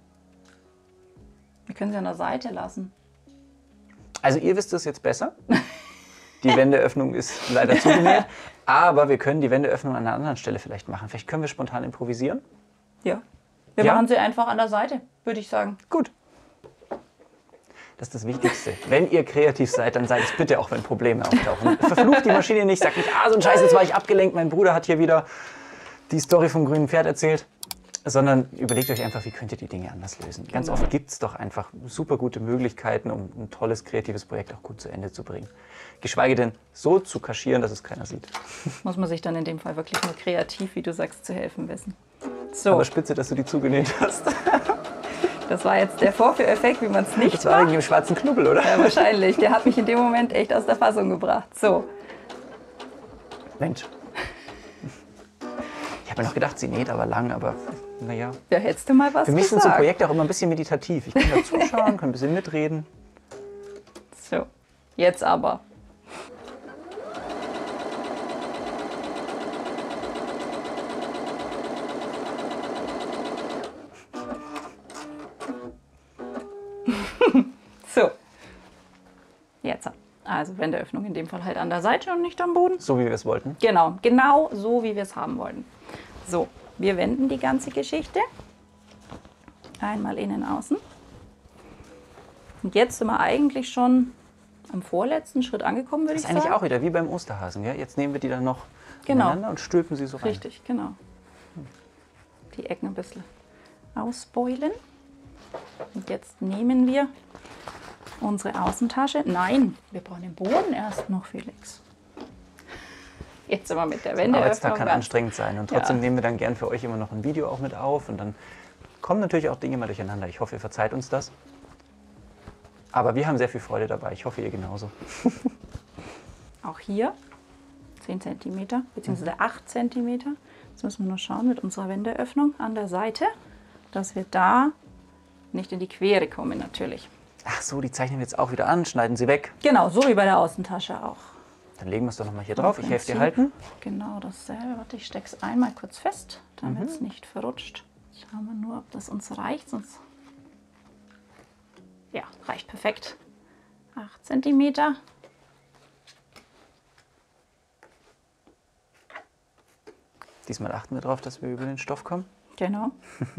Wir können sie an der Seite lassen. Also ihr wisst es jetzt besser. Die Wendeöffnung ist leider zugenäht. Aber wir können die Wendeöffnung an einer anderen Stelle vielleicht machen. Vielleicht können wir spontan improvisieren. Ja. Wir ja? machen sie einfach an der Seite, würde ich sagen. Gut. Das ist das Wichtigste. Wenn ihr kreativ seid, dann seid es bitte auch, wenn Probleme auftauchen. Verflucht die Maschine nicht, sagt nicht, ah, so ein Scheiß, jetzt war ich abgelenkt, mein Bruder hat hier wieder die Story vom grünen Pferd erzählt. Sondern überlegt euch einfach, wie könnt ihr die Dinge anders lösen. Ganz oft gibt es doch einfach super gute Möglichkeiten, um ein tolles, kreatives Projekt auch gut zu Ende zu bringen. Geschweige denn so zu kaschieren, dass es keiner sieht. Muss man sich dann in dem Fall wirklich nur kreativ, wie du sagst, zu helfen wissen. So. Aber spitze, dass du die zugenäht hast. Das war jetzt der Vorführeffekt, wie man es nicht macht. Das war wegen dem schwarzen Knubbel, oder? Ja, wahrscheinlich. Der hat mich in dem Moment echt aus der Fassung gebracht. So. Mensch. Ich habe mir noch gedacht, sie näht aber lang, aber naja. Ja, hättest du mal was Für mich gesagt. sind so Projekte auch immer ein bisschen meditativ. Ich kann da zuschauen, kann ein bisschen mitreden. So, jetzt aber. So, jetzt. Also Wendeöffnung in dem Fall halt an der Seite und nicht am Boden. So wie wir es wollten. Genau, genau so wie wir es haben wollten. So, wir wenden die ganze Geschichte. Einmal innen, außen. Und jetzt sind wir eigentlich schon am vorletzten Schritt angekommen, würde Das ich ist eigentlich sagen. auch wieder wie beim Osterhasen. Gell? Jetzt nehmen wir die dann noch Genau. ineinander und stülpen sie so rein. Richtig, genau. Die Ecken ein bisschen ausbeulen. Und jetzt nehmen wir unsere Außentasche. Nein, wir brauchen den Boden erst noch, Felix. Jetzt sind wir mit der Der Wende. Arbeitstag kann anstrengend sein und trotzdem Ja. nehmen wir dann gern für euch immer noch ein Video auch mit auf und dann kommen natürlich auch Dinge mal durcheinander. Ich hoffe, ihr verzeiht uns das. Aber wir haben sehr viel Freude dabei. Ich hoffe, ihr genauso. Auch hier zehn Zentimeter bzw. acht Zentimeter. Jetzt müssen wir nur schauen mit unserer Wendeöffnung an der Seite, dass wir da nicht in die Quere kommen natürlich. Ach so, die zeichnen wir jetzt auch wieder an, schneiden sie weg. Genau, so wie bei der Außentasche auch. Dann legen wir es doch nochmal hier drauf. Ich helfe dir Prinzip halten. Genau dasselbe. Warte, ich stecke es einmal kurz fest, damit es nicht verrutscht. Schauen wir nur, ob das uns reicht. Sonst ja, reicht perfekt. acht Zentimeter. Diesmal achten wir darauf, dass wir über den Stoff kommen. Genau.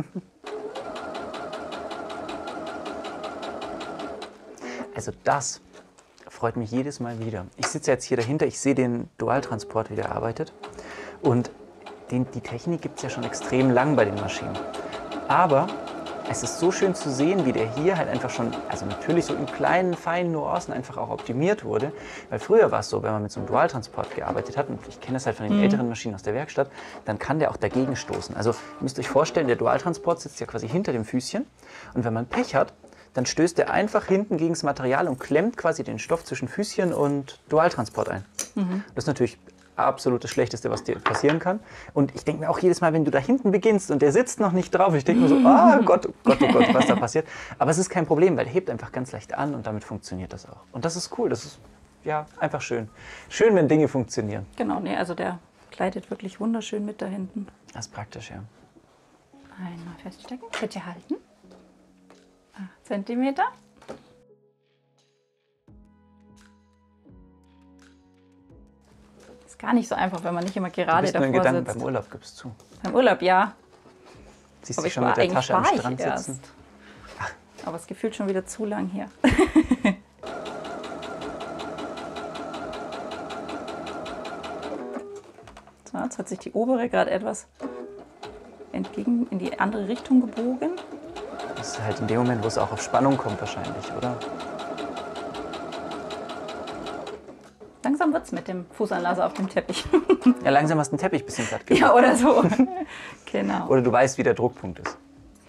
Also das freut mich jedes Mal wieder. Ich sitze jetzt hier dahinter, ich sehe den Dualtransport, wie der arbeitet. Und den, die Technik gibt es ja schon extrem lang bei den Maschinen. Aber es ist so schön zu sehen, wie der hier halt einfach schon, also natürlich so in kleinen, feinen Nuancen einfach auch optimiert wurde. Weil früher war es so, wenn man mit so einem Dualtransport gearbeitet hat, und ich kenne das halt von den älteren Maschinen aus der Werkstatt, dann kann der auch dagegen stoßen. Also ihr müsst euch vorstellen, der Dualtransport sitzt ja quasi hinter dem Füßchen. Und wenn man Pech hat, dann stößt er einfach hinten gegen das Material und klemmt quasi den Stoff zwischen Füßchen und Dualtransport ein. Mhm. Das ist natürlich absolut das Schlechteste, was dir passieren kann. Und ich denke mir auch jedes Mal, wenn du da hinten beginnst und der sitzt noch nicht drauf, ich denke mir so, ah Gott, oh Gott, oh Gott, was da passiert. Aber es ist kein Problem, weil der hebt einfach ganz leicht an und damit funktioniert das auch. Und das ist cool, das ist ja einfach schön. Schön, wenn Dinge funktionieren. Genau, nee, also der gleitet wirklich wunderschön mit da hinten. Das ist praktisch, ja. Einmal feststecken, bitte halten. acht Zentimeter. Ist gar nicht so einfach, wenn man nicht immer Du gerade bist nur in davor Gedanken sitzt. beim Urlaub, gibst zu. Beim Urlaub, ja. Siehst Aber dich ich schon war, mit der eigentlich Tasche am war ich Strand erst. sitzen. Aber es gefühlt schon wieder zu lang hier. So, jetzt hat sich die obere gerade etwas entgegen in die andere Richtung gebogen. Das ist halt in dem Moment, wo es auch auf Spannung kommt wahrscheinlich, oder? Langsam wird es mit dem Fußanlasser auf dem Teppich. Ja, langsam hast du den Teppich ein bisschen glatt gemacht. Ja, oder so. Genau. Oder du weißt, wie der Druckpunkt ist.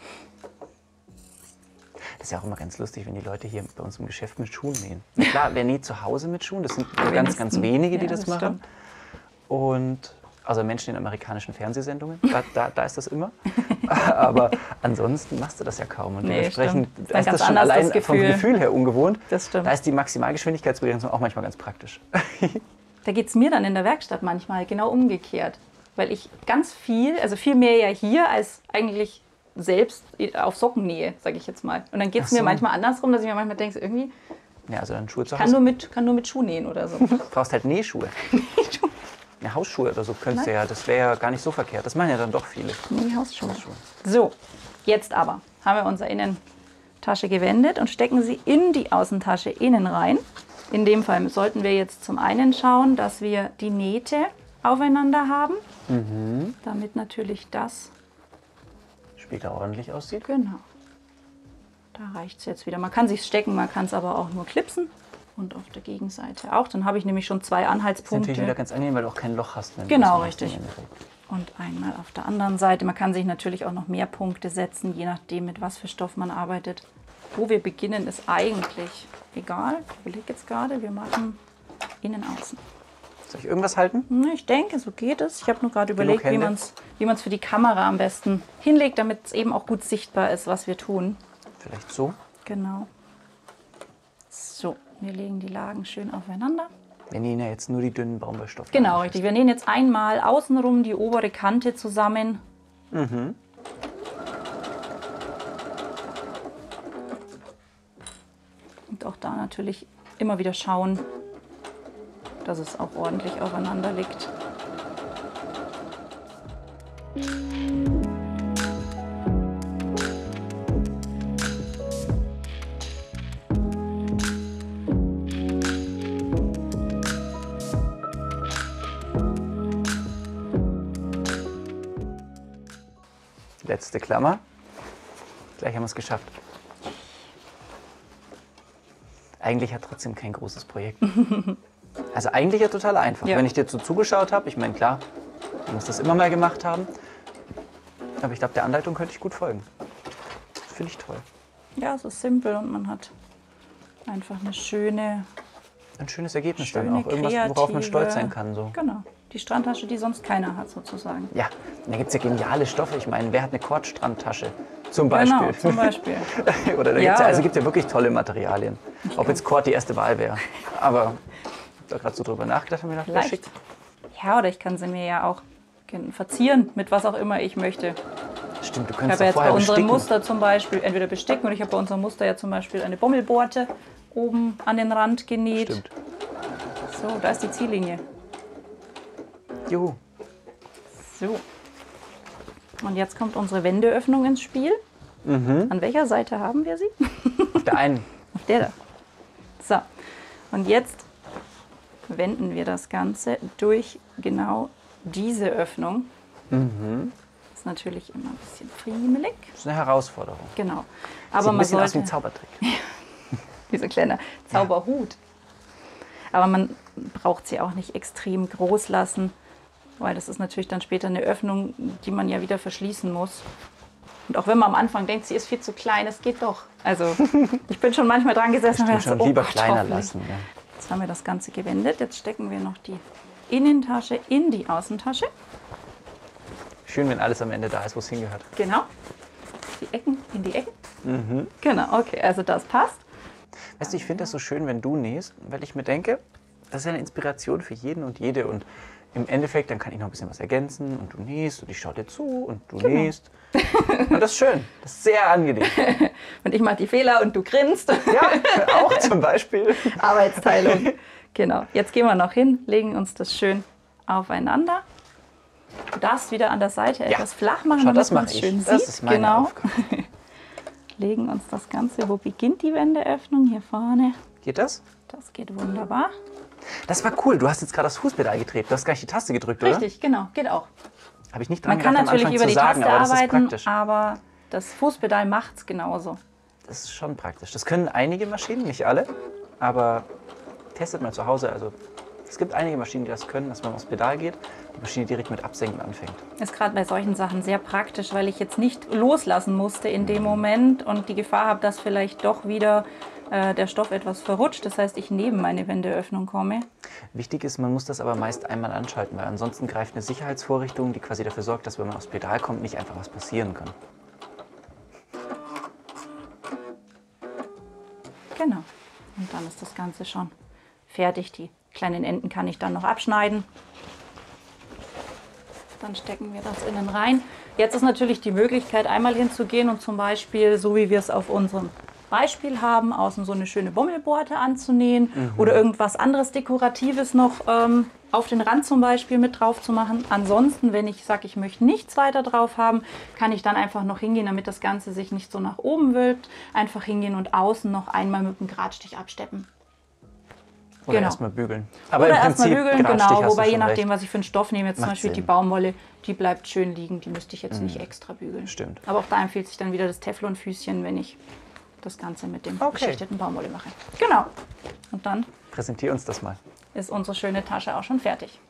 Das ist ja auch immer ganz lustig, wenn die Leute hier bei uns im Geschäft mit Schuhen nähen. Na klar, wer näht zu Hause mit Schuhen? Das sind nur ganz, ganz wenigsten. wenige, die Ja, das, das machen. stimmt. Und also Menschen in amerikanischen Fernsehsendungen, da, da, da ist das immer. Aber ansonsten machst du das ja kaum. Und Nee, dementsprechend stimmt. da ist Ganz das schon anders, allein das vom Gefühl. Gefühl her ungewohnt. Das stimmt. Da ist die Maximalgeschwindigkeitsbegrenzung auch manchmal ganz praktisch. Da geht es mir dann in der Werkstatt manchmal genau umgekehrt. Weil ich ganz viel, also viel mehr ja hier als eigentlich selbst auf Socken nähe, sage ich jetzt mal. Und dann geht es Ach so. mir manchmal andersrum, dass ich mir manchmal denke, so irgendwie Ja, also dann Schuhe zu kann Hause. nur mit, kann nur mit Schuh nähen oder so. Du brauchst halt Nähschuhe. Ja, Hausschuhe oder so könntest du ja, das wäre ja gar nicht so verkehrt. Das machen ja dann doch viele. Nee, Hausschuhe. So, jetzt aber haben wir unsere Innentasche gewendet und stecken sie in die Außentasche innen rein. In dem Fall sollten wir jetzt zum einen schauen, dass wir die Nähte aufeinander haben, Mhm. damit natürlich das, Später ordentlich aussieht. genau, da reicht es jetzt wieder. Man kann sich stecken, man kann es aber auch nur klipsen und auf der Gegenseite auch. Dann habe ich nämlich schon zwei Das ist natürlich Anhaltspunkte. wieder ganz angenehm, weil du auch kein Loch hast. Wenn du Genau, das machst richtig. im Endeffekt. Und einmal auf der anderen Seite. Man kann sich natürlich auch noch mehr Punkte setzen, je nachdem, mit was für Stoff man arbeitet. Wo wir beginnen, ist eigentlich egal. Ich überlege jetzt gerade, wir machen innen, außen. Soll ich irgendwas halten? Hm, Ich denke, so geht es. Ich habe nur gerade Genug überlegt, wie Hände? man es wie man's für die Kamera am besten hinlegt, damit es eben auch gut sichtbar ist, was wir tun. Vielleicht so. Genau. So, wir legen die Lagen schön aufeinander. Wir nähen ja jetzt nur die dünnen Baumwollstoffe. Genau, richtig. Wir nähen jetzt einmal außenrum die obere Kante zusammen. Mhm. Und auch da natürlich immer wieder schauen, dass es auch ordentlich aufeinander liegt. Letzte Klammer. Gleich haben wir es geschafft. Eigentlich ja trotzdem kein großes Projekt. Also eigentlich ja total einfach. Ja. Wenn ich dir so zugeschaut habe, ich meine, klar, du musst das immer mal gemacht haben. Aber ich glaube, der Anleitung könnte ich gut folgen. Das finde ich toll. Ja, es ist simpel und man hat einfach eine schöne, Ein schönes Ergebnis schöne dann auch. Irgendwas, worauf man kreative- stolz sein kann. So. Genau, die Strandtasche, die sonst keiner hat sozusagen. Ja, und da gibt es ja geniale Stoffe. Ich meine, wer hat eine Kordstrandtasche? Zum Beispiel. Genau, zum Beispiel. Oder da Ja, gibt's ja, also oder- gibt ja wirklich tolle Materialien. Ob jetzt Kord die erste Wahl wäre. Aber ich habe da gerade so drüber nachgedacht und mir gedacht, ja, Leicht. schick. Ja, oder ich kann sie mir ja auch verzieren mit was auch immer ich möchte. Stimmt, du Ich könntest habe auch jetzt bei vorher unserem besticken. Muster zum Beispiel entweder besticken und ich habe bei unserem Muster ja zum Beispiel eine Bommelborte oben an den Rand genäht. Stimmt. So, da ist die Ziellinie. Juhu. So. Und jetzt kommt unsere Wendeöffnung ins Spiel. Mhm. An welcher Seite haben wir sie? Auf der einen. Auf der da. So. Und jetzt wenden wir das Ganze durch genau diese Öffnung. Mhm. Ist natürlich immer ein bisschen friemelig. Das ist eine Herausforderung. Genau. Sieht Aber ein man bisschen aus wie sollte ein Zaubertrick. dieser kleine Zauberhut. Aber man braucht sie auch nicht extrem groß lassen, weil das ist natürlich dann später eine Öffnung, die man ja wieder verschließen muss. Und auch wenn man am Anfang denkt, sie ist viel zu klein, es geht doch. Also ich bin schon manchmal dran gesessen und Ich habe schon gedacht, lieber oh Gott, kleiner hoffentlich. lassen. Ja. Jetzt haben wir das Ganze gewendet. Jetzt stecken wir noch die Innentasche in die Außentasche. Schön, wenn alles am Ende da ist, wo es hingehört. Genau. Die Ecken in die Ecken. Genau, okay, also das passt. Weißt du, ich finde das so schön, wenn du nähst, weil ich mir denke, das ist eine Inspiration für jeden und jede. Und im Endeffekt, dann kann ich noch ein bisschen was ergänzen und du nähst und ich schaue dir zu und du Genau. nähst. Und das ist schön. Das ist sehr angenehm. Und ich mache die Fehler und du grinst. Ja, auch zum Beispiel. Arbeitsteilung. Genau. Jetzt gehen wir noch hin, legen uns das schön aufeinander. Du darfst wieder an der Seite Ja. etwas flach machen, Schau, damit das man mache es ich. schön Das sieht. ist meine genau. Aufgabe. Legen uns das Ganze. Wo beginnt die Wendeöffnung? Hier vorne. Geht das? Das geht wunderbar. Das war cool. Du hast jetzt gerade das Fußpedal getreten. Du hast gar nicht die Taste gedrückt, oder? Richtig, genau. Geht auch. Habe ich nicht dran Man kann gedacht, am natürlich Anfang über zu die sagen, Taste aber das ist arbeiten, praktisch. aber das Fußpedal macht es genauso. Das ist schon praktisch. Das können einige Maschinen, nicht alle, aber testet mal zu Hause. Also es gibt einige Maschinen, die das können, dass man aufs Pedal geht, die Maschine direkt mit Absenken anfängt. Ist gerade bei solchen Sachen sehr praktisch, weil ich jetzt nicht loslassen musste in dem Moment und die Gefahr habe, dass vielleicht doch wieder äh, der Stoff etwas verrutscht. Das heißt, ich neben meine Wendeöffnung komme. Wichtig ist, man muss das aber meist einmal anschalten, weil ansonsten greift eine Sicherheitsvorrichtung, die quasi dafür sorgt, dass wenn man aufs Pedal kommt, nicht einfach was passieren kann. Genau. Und dann ist das Ganze schon fertig. Die kleinen Enden kann ich dann noch abschneiden. Dann stecken wir das innen rein. Jetzt ist natürlich die Möglichkeit, einmal hinzugehen und zum Beispiel, so wie wir es auf unserem Beispiel haben, außen so eine schöne Bommelborte anzunähen oder irgendwas anderes Dekoratives noch ähm, auf den Rand zum Beispiel mit drauf zu machen. Ansonsten, wenn ich sage, ich möchte nichts weiter drauf haben, kann ich dann einfach noch hingehen, damit das Ganze sich nicht so nach oben wölbt. Einfach hingehen und außen noch einmal mit dem Gradstich absteppen. Oder Genau. erstmal bügeln. Aber Oder im erstmal Prinzip, bügeln, Gradstich genau. hast du Wobei je schon nachdem, recht. was ich für einen Stoff nehme, jetzt zum Macht Beispiel die Sinn. Baumwolle, die bleibt schön liegen, die müsste ich jetzt nicht extra bügeln. Stimmt. Aber auch da empfiehlt sich dann wieder das Teflonfüßchen, wenn ich das Ganze mit dem Okay. beschichteten Baumwolle mache. Genau. Und dann Präsentier uns das mal. ist unsere schöne Tasche auch schon fertig.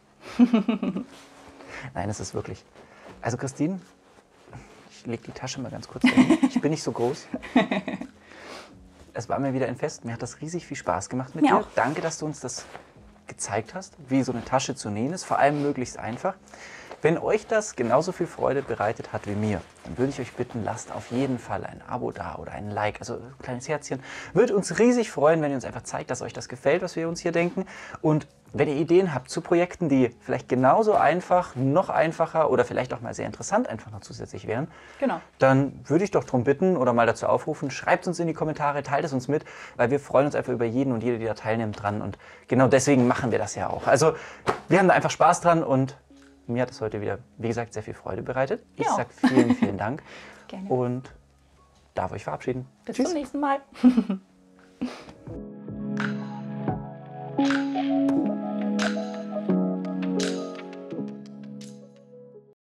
Nein, es ist wirklich. Also Christine, ich lege die Tasche mal ganz kurz hin. Ich bin nicht so groß. Es war mir wieder ein Fest. Mir hat das riesig viel Spaß gemacht mit Mir dir. auch. Danke, dass du uns das gezeigt hast, wie so eine Tasche zu nähen ist. Vor allem möglichst einfach. Wenn euch das genauso viel Freude bereitet hat wie mir, dann würde ich euch bitten, lasst auf jeden Fall ein Abo da oder ein Like, also ein kleines Herzchen. Würde uns riesig freuen, wenn ihr uns einfach zeigt, dass euch das gefällt, was wir uns hier denken. Und wenn ihr Ideen habt zu Projekten, die vielleicht genauso einfach, noch einfacher oder vielleicht auch mal sehr interessant einfach noch zusätzlich wären, Genau. dann würde ich doch darum bitten oder mal dazu aufrufen, schreibt uns in die Kommentare, teilt es uns mit, weil wir freuen uns einfach über jeden und jede, die da teilnimmt dran. Und genau deswegen machen wir das ja auch. Also wir haben da einfach Spaß dran und mir hat es heute wieder, wie gesagt, sehr viel Freude bereitet. Ich Ja. sage vielen, vielen Dank Gerne. und darf euch verabschieden. Bis Tschüss. zum nächsten Mal.